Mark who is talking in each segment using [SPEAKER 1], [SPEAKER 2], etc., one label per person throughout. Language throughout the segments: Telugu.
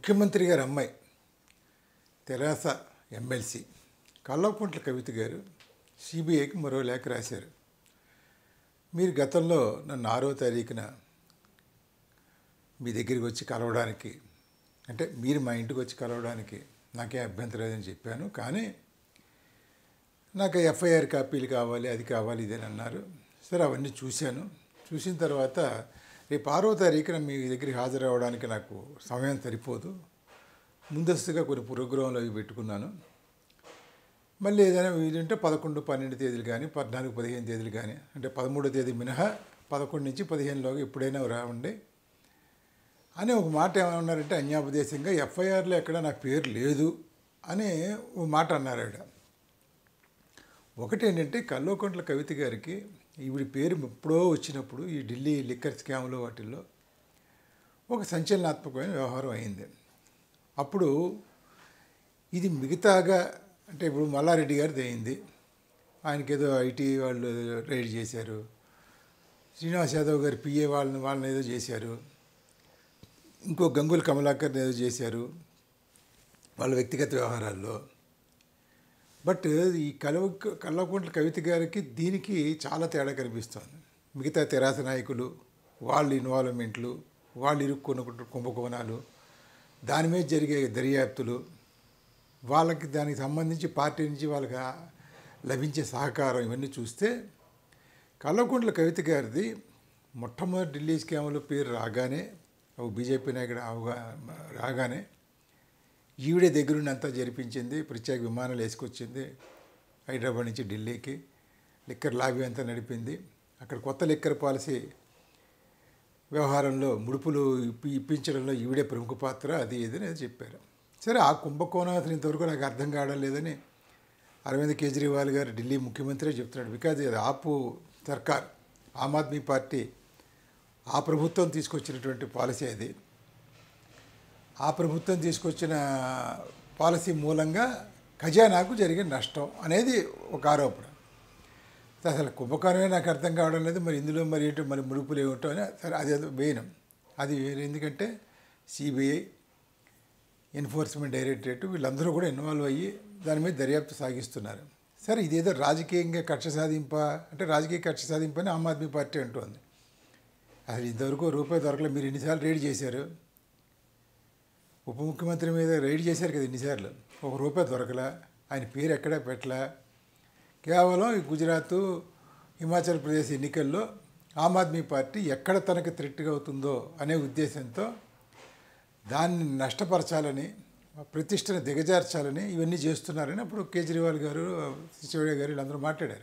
[SPEAKER 1] ముఖ్యమంత్రి గారి అమ్మాయి తెరాస MLC కవిత గారు CBIకి మరో లేఖ రాశారు. మీరు గతంలో నన్ను 6వ తారీఖున మీ దగ్గరికి వచ్చి కలవడానికి, అంటే మీరు మా ఇంటికి వచ్చి కలవడానికి నాకేం అభ్యంతరం లేదని చెప్పాను. కానీ నాకు FIR కాపీలు కావాలి, అది కావాలి, ఇదని అన్నారు. సరే, అవన్నీ చూశాను. చూసిన తర్వాత రేపు 6వ తారీఖున మీ దగ్గరికి హాజరవ్వడానికి నాకు సమయం సరిపోదు. ముందస్తుగా కొన్ని ప్రోగ్రాంలు అవి పెట్టుకున్నాను. మళ్ళీ ఏదైనా వీలుంటే 11, 12 తేదీలు కానీ, 14, 15 తేదీలు కానీ, అంటే 13వ తేదీ మినహా 11 నుంచి 15లోగా ఎప్పుడైనా రావండి అని ఒక మాట ఏమన్నారంటే, అన్యాపదేశంగా FIRలో ఎక్కడ నా పేరు లేదు అని ఒక మాట అన్నారు ఆవిడ. ఒకటి ఏంటంటే, కవిత గారికి ఈవిడ పేరు ఎప్పుడో వచ్చినప్పుడు ఈ ఢిల్లీ లిక్కర్ స్కామ్లో వాటిల్లో ఒక సంచలనాత్మకమైన వ్యవహారం అయింది. అప్పుడు ఇది మిగతాగా, అంటే ఇప్పుడు మల్లారెడ్డి గారిది అయింది, ఆయనకి ఏదో IT వాళ్ళు రైడ్ చేశారు. శ్రీనివాస్ యాదవ్ గారి PA వాళ్ళని ఏదో చేశారు. ఇంకో గంగుల కమలాకర్ని ఏదో చేశారు వాళ్ళ వ్యక్తిగత వ్యవహారాల్లో. బట్ ఈ కవిత గారికి దీనికి చాలా తేడా కనిపిస్తుంది. మిగతా తెరాస నాయకులు వాళ్ళ ఇన్వాల్వ్మెంట్లు, వాళ్ళు ఇరుక్కున్న కుంభకోణాలు, దాని మీద జరిగే దర్యాప్తులు, వాళ్ళకి దానికి సంబంధించి పార్టీ నుంచి వాళ్ళకి లభించే సహకారం, ఇవన్నీ చూస్తే కవిత గారిది మొట్టమొదటి ఢిల్లీ స్కామ్లో పేరు రాగానే, BJP నాయకుడు రాగానే ఈవిడే దగ్గరుండి అంతా జరిపించింది. ప్రత్యేక విమానాలు వేసుకొచ్చింది హైదరాబాద్ నుంచి ఢిల్లీకి. లిక్కర్ లాబీ అంతా నడిపింది. అక్కడ కొత్త లిక్కర్ పాలసీ వ్యవహారంలో ముడుపులు ఇప్పించడంలో ఈవిడే ప్రముఖ పాత్ర, అది ఇదని చెప్పారు. సరే, ఆ కుంభకోణం అసలు ఇంతవరకు నాకు అర్థం కావడం లేదని అరవింద్ కేజ్రీవాల్ గారు ఢిల్లీ ముఖ్యమంత్రి చెప్తున్నాడు. బికాజ్ అది ఆపు సర్కార్, ఆమ్ ఆద్మీ పార్టీ, ఆ ప్రభుత్వం తీసుకొచ్చినటువంటి పాలసీ అది. ఆ ప్రభుత్వం తీసుకొచ్చిన పాలసీ మూలంగా ఖజానాకు జరిగిన నష్టం అనేది ఒక ఆరోపణ. అసలు కుంభకోణమే నాకు అర్థం కావడం లేదు. మరి ఇందులో మరి ఏంటో మరి ముడుపులు ఏమిటో అని, సరే అది వేయను, అది వేరు. ఎందుకంటే CBI, ఎన్ఫోర్స్మెంట్ డైరెక్టరేట్ వీళ్ళందరూ కూడా ఇన్వాల్వ్ అయ్యి దాని మీద దర్యాప్తు సాగిస్తున్నారు. సరే, ఇదేదో రాజకీయంగా కక్ష సాధింప అంటే రాజకీయ కక్ష సాధింపని ఆమ్ ఆద్మీ పార్టీ అంటోంది. అసలు ఇంతవరకు రూపాయి దొరకలేదు. మీరు ఎన్నిసార్లు రైడ్ చేశారు? ఉప ముఖ్యమంత్రి మీద రైడ్ చేశారు కదా ఎన్నిసార్లు, ₹1 దొరకలా, ఆయన పేరు ఎక్కడా పెట్టలా. కేవలం ఈ గుజరాత్, హిమాచల్ ప్రదేశ్ ఎన్నికల్లో ఆమ్ ఆద్మీ పార్టీ ఎక్కడ తనకు థ్రెట్గా అవుతుందో అనే ఉద్దేశంతో దాన్ని నష్టపరచాలని, ప్రతిష్టను దిగజార్చాలని ఇవన్నీ చేస్తున్నారని అప్పుడు కేజ్రీవాల్ గారు, సిసోడియా గారు వీళ్ళందరూ మాట్లాడారు.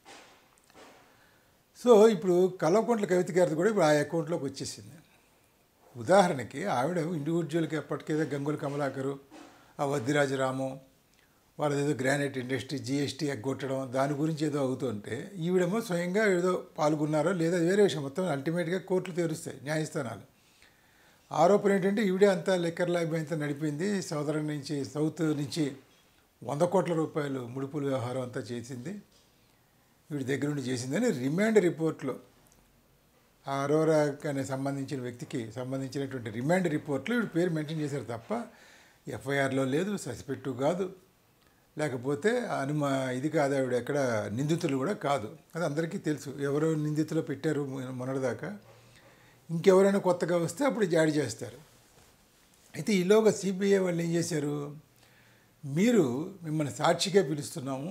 [SPEAKER 1] సో ఇప్పుడు కవిత గారిది కూడా ఇప్పుడు ఆ అకౌంట్లోకి వచ్చేసింది. ఉదాహరణకి ఆవిడ ఇండివిజువల్కి ఎప్పటికేదో గంగుల కమలాకరు, ఆ వద్దిరాజరాము వాళ్ళదేదో గ్రానైట్ ఇండస్ట్రీ GST ఎగ్గొట్టడం దాని గురించి ఏదో అవుతుంటే ఈవిడేమో స్వయంగా ఏదో పాల్గొన్నారో లేదా వేరే విషయం. మొత్తం అల్టిమేట్గా కోర్టులు తెరుస్తాయి, న్యాయస్థానాలు. ఆరోపణ ఏంటంటే ఈవిడే అంతా లిక్కర్ లాబీ అంతా నడిపింది, సౌత్ నుంచి 100 కోట్ల రూపాయలు ముడుపుల వ్యవహారం అంతా చేసింది, వీడి దగ్గర నుండి చేసిందని రిమాండ్ రిపోర్ట్లో అరోరాకి సంబంధించిన వ్యక్తికి సంబంధించినటువంటి రిమాండ్ రిపోర్ట్లో వీడి పేరు మెన్షన్ చేశారు తప్ప FIRలో లేదు, సస్పెక్టు కాదు, లేకపోతే ఇది కాదు, ఆవిడ ఎక్కడ నిందితులు కూడా కాదు. అది అందరికీ తెలుసు. ఎవరో నిందితులు పెట్టారు మొన్నటిదాకా, ఇంకెవరైనా కొత్తగా వస్తే అప్పుడు జాడి చేస్తారు. అయితే ఈలోగా CBI వాళ్ళు ఏం చేశారు, మీరు మిమ్మల్ని సాక్షిగా పిలుస్తున్నాము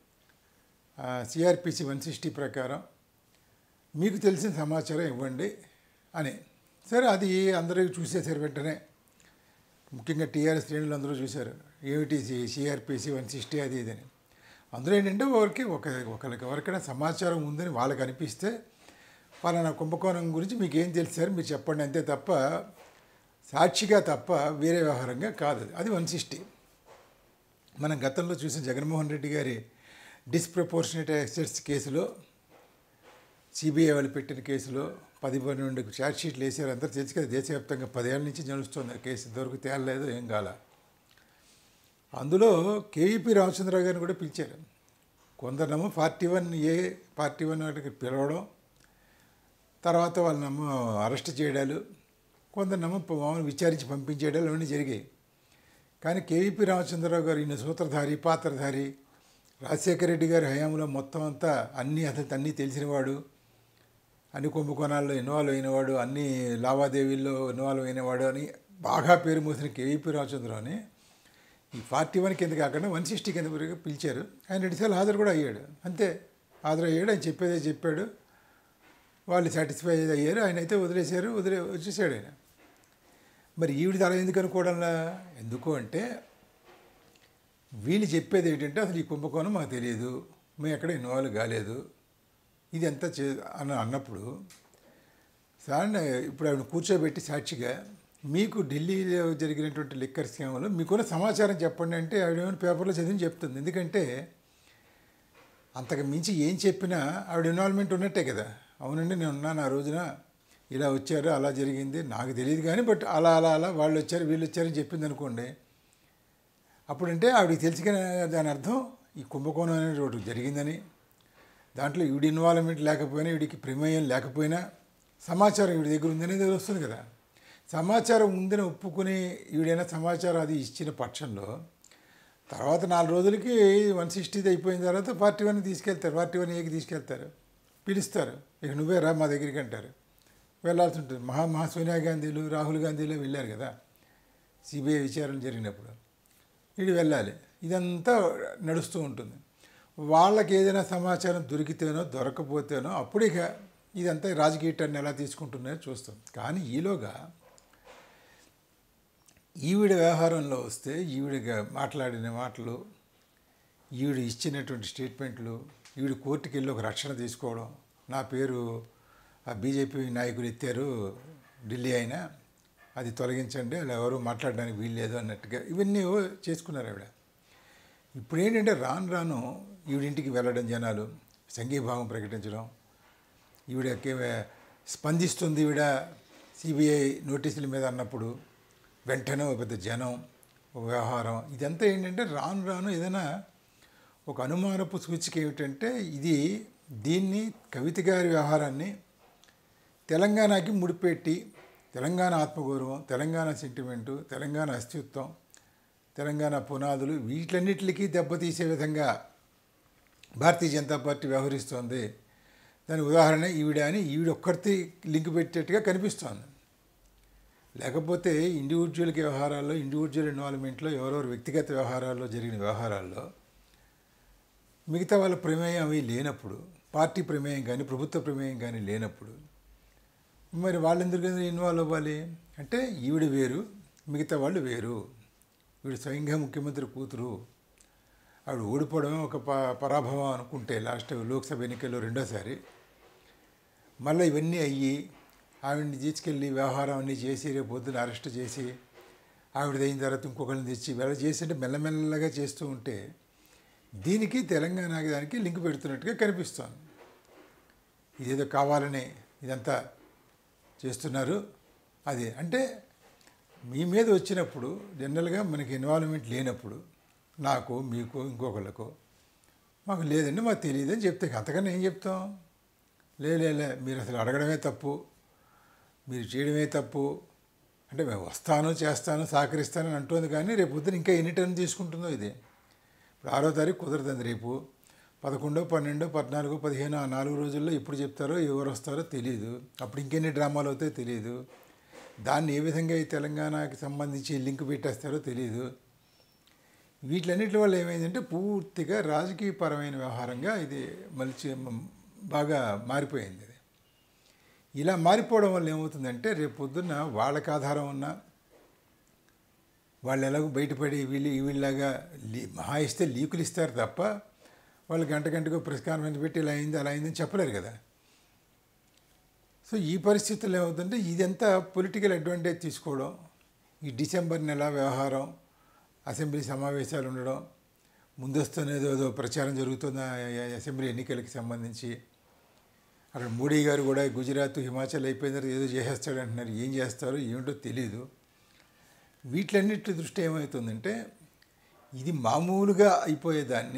[SPEAKER 1] CRPC 160 ప్రకారం, మీకు తెలిసిన సమాచారం ఇవ్వండి అని. సరే, అది అందరూ చూసేసారు వెంటనే. ముఖ్యంగా TRS శ్రేణులు అందరూ చూశారు, ఏమిటి CRPC 160 అది ఇదని. అందులో ఏంటంటే ఒకరికి ఎవరికైనా సమాచారం ఉందని వాళ్ళకి అనిపిస్తే పలానా కుంభకోణం గురించి మీకు ఏం తెలిసారు మీరు చెప్పండి, అంతే తప్ప సాక్షిగా తప్ప వేరే వ్యవహారంగా కాదు. అది 160. మనం గతంలో చూసిన జగన్మోహన్ రెడ్డి గారి డిస్ప్రపోర్షనేట్ అసెట్స్ కేసులో, CBI వాళ్ళు పెట్టిన కేసులో 12 ఛార్జ్షీట్లు వేసారు. అందరూ తెలిసి కదా, దేశవ్యాప్తంగా 10 ఏళ్ళ నుంచి నడుస్తుంది కేసు, ఇంతవరకు తేలలేదు, ఏం కాల. అందులో KVP రామచంద్రరావు గారిని కూడా పిలిచారు. కొందరినేమో 41A 41 వాటికి పిలవడం, తర్వాత వాళ్ళనేమో అరెస్ట్ చేయడాలు, కొందరేమో మామూలు విచారించి పంపించేయడాలు అవన్నీ జరిగాయి. కానీ కేవీపీ రామచంద్రరావు గారు ఈయన సూత్రధారి, పాత్రధారి, రాజశేఖర రెడ్డి గారి హయాంలో మొత్తం అంతా అన్నీ తెలిసినవాడు, అన్ని కుంభకోణాల్లో ఇన్వాల్వ్ అయినవాడు, అన్ని లావాదేవీల్లో ఇన్వాల్వ్ అయినవాడు అని బాగా పేరు మోసిన కేవీపీ రామచంద్రరావుని ఈ 41 కింద కాకుండా 160 కింద పిలిచారు. ఆయన 2 సార్లు హాజరు కూడా అయ్యాడు. అంతే, హాజరయ్యాడు. ఆయన చెప్పేదే చెప్పాడు. వాళ్ళు సాటిస్ఫై అయ్యారు. ఆయన అయితే వచ్చేసాడు ఆయన. మరి ఈవిడిది అలా ఎందుకు అనుకోవడంలా? ఎందుకు అంటే వీళ్ళు చెప్పేది ఏంటంటే అసలు ఈ కుంభకోణం మాకు తెలియదు, మేము ఎక్కడ ఇన్వాల్వ్ కాలేదు, ఇది ఎంత అన్నప్పుడు సార్ ఇప్పుడు ఆవిడ కూర్చోబెట్టి సాక్షిగా మీకు ఢిల్లీలో జరిగినటువంటి లిక్కర్ స్కామ్లో మీకున్న సమాచారం చెప్పండి అంటే ఆవిడ ఏమైనా పేపర్లో చదివి చెప్తుంది. ఎందుకంటే అంతకు మించి ఏం చెప్పినా ఆవిడ ఇన్వాల్వ్మెంట్ ఉన్నట్టే కదా. అవునండి నేను ఉన్నాను, ఆ రోజున ఇలా వచ్చారు, అలా జరిగింది, నాకు తెలియదు కానీ బట్ అలా వాళ్ళు వచ్చారు వీళ్ళు వచ్చారని చెప్పింది అనుకోండి. అప్పుడంటే ఆవిడకి తెలిసి దాని అర్థం ఈ కుంభకోణం అనేది ఒకటి జరిగిందని, దాంట్లో ఈవిడ ఇన్వాల్వ్మెంట్ లేకపోయినా, ఈవిడికి ప్రమేయం లేకపోయినా సమాచారం ఈవిడ దగ్గర ఉందనేది వస్తుంది కదా. సమాచారం ఉందని ఒప్పుకుని ఈవిడైనా సమాచారం అది ఇచ్చిన పక్షంలో తర్వాత 4 రోజులకి 160 అయిపోయిన తర్వాత 41 తీసుకెళ్తారు, 41A తీసుకెళ్తారు, పిలుస్తారు. ఇక నువ్వే రా మా దగ్గరికి అంటారు. వెళ్ళాల్సి ఉంటుంది. మహా సోనియా గాంధీలు, రాహుల్ గాంధీలు వెళ్ళారు కదా సిబిఐ విచారణ జరిగినప్పుడు. వీడు వెళ్ళాలి. ఇదంతా నడుస్తూ ఉంటుంది. వాళ్ళకి ఏదైనా సమాచారం దొరికితేనో దొరకపోతేనో అప్పుడు ఇక ఇదంతా రాజకీయ టర్న్ ఎలా తీసుకుంటున్నాయో చూస్తాం. కానీ ఈలోగా ఈవిడ వ్యవహారంలో వస్తే ఈవిడ మాట్లాడిన మాటలు, ఈవిడ ఇచ్చినటువంటి స్టేట్మెంట్లు, ఈవిడ కోర్టుకి వెళ్ళి ఒక రక్షణ తీసుకోవడం, నా పేరు ఆ బీజేపీ నాయకులు ఎత్తారు ఢిల్లీ అయినా అది తొలగించండి, అలా ఎవరు మాట్లాడడానికి వీల్లేదు అన్నట్టుగా ఇవన్నీ చేసుకున్నారు ఆవిడ. ఇప్పుడు ఏంటంటే రాను ఈవిడింటికి వెళ్ళడం, జనాలు సంఘీభావం ప్రకటించడం, ఈవిడకి స్పందిస్తుంది ఈవిడ సిబిఐ నోటీసుల మీద అన్నప్పుడు వెంటనే ఒక పెద్ద జనం, ఒక వ్యవహారం, ఇదంతా ఏంటంటే రాను ఏదైనా ఒక అనుమానపు సూచిక ఏమిటంటే దీన్ని కవిత గారి వ్యవహారాన్ని తెలంగాణకి ముడిపెట్టి తెలంగాణ ఆత్మగౌరవం, తెలంగాణ సెంటిమెంటు, తెలంగాణ అస్తిత్వం, తెలంగాణ పునాదులు వీటన్నిటికీ దెబ్బతీసే విధంగా భారతీయ జనతా పార్టీ వ్యవహరిస్తోంది. దాని ఉదాహరణ ఈవిడ అని ఈవిడ ఒక్కరితో లింక్ పెట్టేట్టుగా కనిపిస్తోంది. లేకపోతే ఇండివిజువల్ వ్యవహారాల్లో, ఇండివిజువల్ ఇన్వాల్వ్మెంట్లో, ఎవరెవరు వ్యక్తిగత వ్యవహారాల్లో జరిగిన వ్యవహారాల్లో మిగతా వాళ్ళ ప్రమేయం అవి లేనప్పుడు, పార్టీ ప్రమేయం కానీ ప్రభుత్వ ప్రమేయం కానీ లేనప్పుడు మరి వాళ్ళెందుకు ఇన్వాల్వ్ అవ్వాలి? అంటే ఈవిడ వేరు, మిగతా వాళ్ళు వేరు. వీడు స్వయంగా ముఖ్యమంత్రి కూతురు, ఆవిడ ఓడిపోవడమే ఒక పరాభవం అనుకుంటే లాస్ట్ లోక్సభ ఎన్నికల్లో రెండోసారి మళ్ళీ ఇవన్నీ అయ్యి ఆవిడని తీసుకెళ్ళి వ్యవహారం అన్నీ చేసి రేపు పొద్దున అరెస్ట్ చేసి ఆవిడది అయిన తర్వాత ఇంకొకరిని తెచ్చి వెళ్ళ చేసి మెల్లమెల్లగా చేస్తూ ఉంటే దీనికి తెలంగాణకి దానికి లింక్ పెడుతున్నట్టుగా కనిపిస్తోంది. ఇదేదో కావాలని ఇదంతా చేస్తున్నారు. అది అంటే మీ మీద వచ్చినప్పుడు జనరల్గా మనకి ఇన్వాల్వ్మెంట్ లేనప్పుడు నాకు, మీకు, ఇంకొకళ్ళకు మాకు లేదండి, మాకు తెలియదని చెప్తే అంతకన్నా ఏం చెప్తాం? లే మీరు అసలు అడగడమే తప్పు, మీరు చేయడమే తప్పు అంటే మేము వస్తాను, చేస్తాను, సహకరిస్తానని అంటుంది. కానీ రేపు పొద్దున ఇంకా ఎన్ని టర్న్ తీసుకుంటుందో ఇది. ఇప్పుడు 6వ తారీఖు కుదరదండి. రేపు 11, 12, 14, 15 ఆ 4 రోజుల్లో ఎప్పుడు చెప్తారో, ఎవరు వస్తారో తెలియదు. అప్పుడు ఇంకెన్ని డ్రామాలు అవుతాయో తెలియదు. దాన్ని ఏ విధంగా ఈ తెలంగాణకి సంబంధించి లింక్ పెట్టేస్తారో తెలియదు. వీటిలన్నిటి వల్ల ఏమైందంటే పూర్తిగా రాజకీయపరమైన వ్యవహారంగా ఇది మలిచి బాగా మారిపోయింది. ఇలా మారిపోవడం వల్ల ఏమవుతుందంటే రేపు పొద్దున్న వాళ్ళకి ఆధారం ఉన్న వాళ్ళు ఎలాగో బయటపడి వీళ్ళలాగా మహా ఇస్తే లీకులు ఇస్తారు తప్ప వాళ్ళు గంటకు ప్రెస్ కాన్ఫరెన్స్ పెట్టి ఇలా అయింది అలా అయిందని చెప్పలేరు కదా. సో ఈ పరిస్థితుల్లో ఏమవుతుందంటే ఇదంతా పొలిటికల్ అడ్వాంటేజ్ తీసుకోవడం, ఈ డిసెంబర్ నెల వ్యవహారం, అసెంబ్లీ సమావేశాలు ఉండడం, ముందస్తునేదో ప్రచారం జరుగుతున్న అసెంబ్లీ ఎన్నికలకి సంబంధించి. అక్కడ మోడీ గారు కూడా గుజరాత్, హిమాచల్ అయిపోయిన తర్వాత ఏదో చేసేస్తాడు అంటున్నారు. ఏం చేస్తారో ఏమిటో తెలీదు. వీటిలన్నిటి దృష్టి ఏమవుతుందంటే ఇది మామూలుగా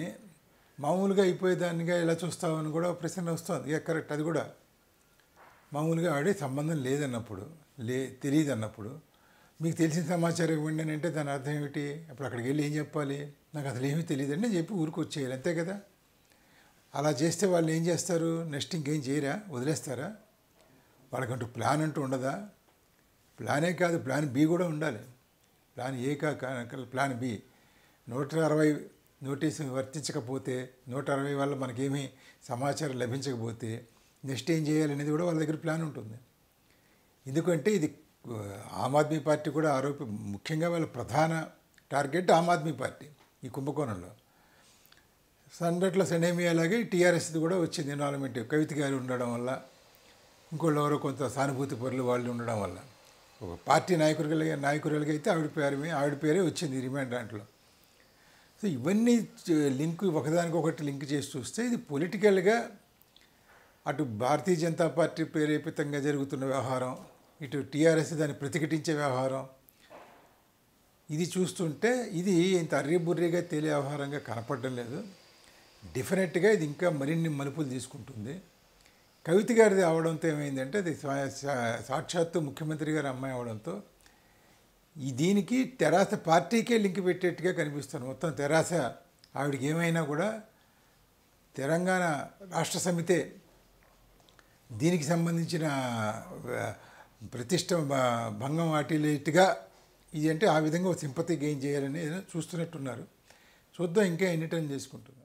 [SPEAKER 1] అయిపోయేదాన్నిగా ఇలా చూస్తామని కూడా ప్రశ్న వస్తుంది. కరెక్ట్, అది కూడా మామూలుగా ఆవిడే సంబంధం లేదన్నప్పుడు తెలియదు అన్నప్పుడు మీకు తెలిసిన సమాచారం ఇవ్వండి అని అంటే దాని అర్థం ఏమిటి? అప్పుడు అక్కడికి వెళ్ళి ఏం చెప్పాలి? నాకు అసలు ఏమీ తెలియదండి చెప్పి ఊరికి వచ్చేయాలి, అంతే కదా. అలా చేస్తే వాళ్ళు ఏం చేస్తారు? నెక్స్ట్ ఇంకేం చేయరా? వదిలేస్తారా? వాళ్ళకంటూ ప్లాన్ అంటూ ఉండదా? ప్లానే కాదు, ప్లాన్ బి కూడా ఉండాలి. Plan A plan B. 160 notice వర్తించకపోతే, 160 వల్ల మనకేమీ సమాచారం లభించకపోతే నెక్స్ట్ ఏం చేయాలనేది కూడా వాళ్ళ దగ్గర ప్లాన్ ఉంటుంది. ఎందుకంటే ఇది ఆమ్ ఆద్మీ పార్టీ కూడా ముఖ్యంగా వాళ్ళ ప్రధాన టార్గెట్ ఆమ్ ఆద్మీ పార్టీ ఈ కుంభకోణంలో. సందట్లో సెనేమి అలాగే టీఆర్ఎస్ది కూడా వచ్చింది ఇన్వాల్వ్మెంట్. కవిత గారు ఉండడం వల్ల, ఇంకోళ్ళు ఎవరో కొంత సానుభూతి పరులు వాళ్ళు ఉండడం వల్ల, ఒక పార్టీ నాయకురాలుగా అయితే ఆవిడ పేరే వచ్చింది రిమాండ్ దాంట్లో. సో ఇవన్నీ లింక్ ఒకదానికొకటి లింక్ చేసి చూస్తే ఇది పొలిటికల్గా అటు భారతీయ జనతా పార్టీ ప్రేరేపితంగా జరుగుతున్న వ్యవహారం, ఇటు టీఆర్ఎస్ దాన్ని ప్రతిఘటించే వ్యవహారం, ఇది చూస్తుంటే ఇది ఇంత అర్రీబుర్రీగా తేలే వ్యవహారంగా కనపడడం లేదు. డెఫినెట్గా ఇది ఇంకా మరిన్ని మలుపులు తీసుకుంటుంది. కవిత గారిది అవడంతో ఏమైందంటే అది సాక్షాత్తు ముఖ్యమంత్రి గారి అమ్మాయి అవడంతో దీనికి తెరాస పార్టీకే లింక్ పెట్టేట్టుగా కనిపిస్తుంది. మొత్తం తెరాస ఆవిడకి ఏమైనా కూడా తెలంగాణ రాష్ట్ర సమితే దీనికి సంబంధించిన ప్రతిష్ట భంగం వాటిలేట్టుగా ఇది అంటే ఆ విధంగా సింపతి గెయిన్ చేయాలని చూస్తున్నట్టున్నారు. చూద్దాం ఇంకా ఎన్ని టైం చేసుకుంటున్నారు.